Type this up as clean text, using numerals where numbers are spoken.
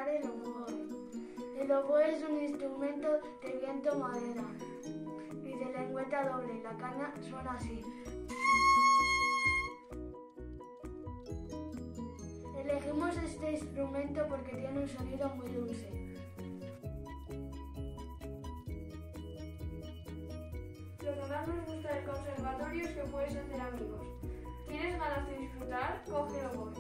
tocar el oboe. El oboe es un instrumento de viento-madera y de lengüeta doble. La caña suena así. Elegimos este instrumento porque tiene un sonido muy dulce. Lo que más nos gusta del conservatorio es que puedes hacer amigos. ¿Tienes ganas de disfrutar? Coge oboe.